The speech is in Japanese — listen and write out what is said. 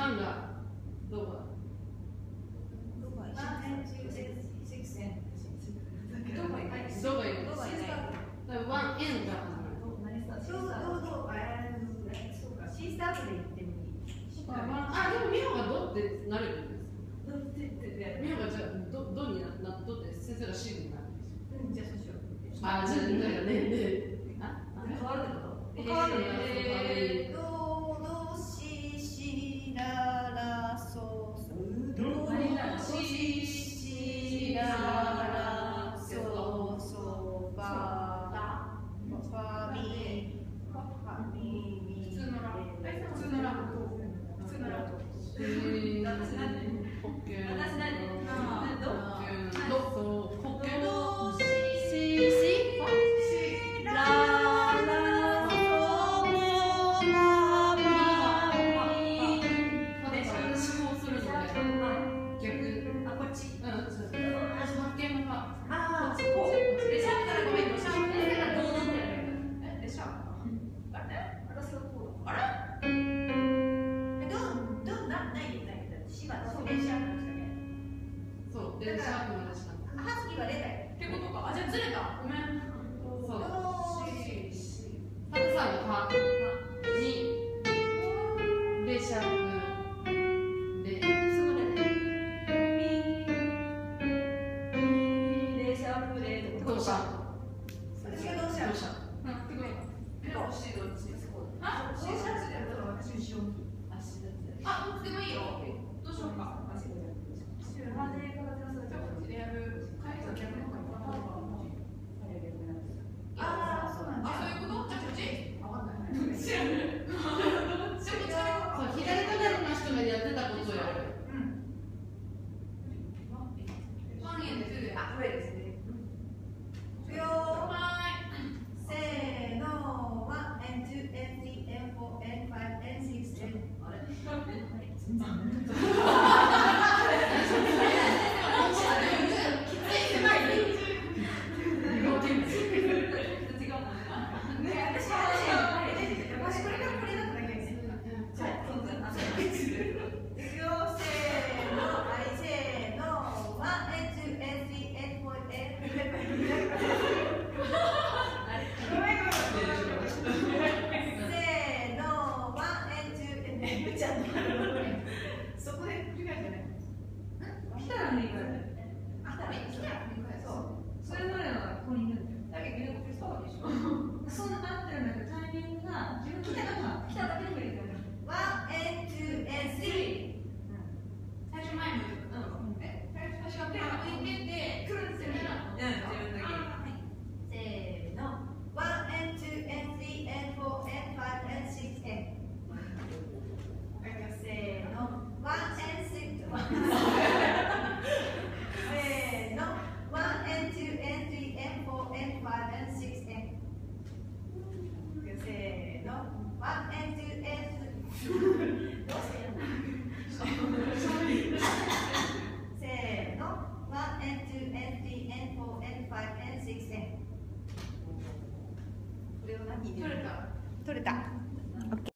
1がどこだ？あ、でもミホがドってなれるんです。ミホがじゃあドになって先生がシになるんですよ。じゃあそうしよう。あ、じゃあね変わるってこと？変わるね。 ドシシララソソドシシララソソファファミミ普通のラ取れた。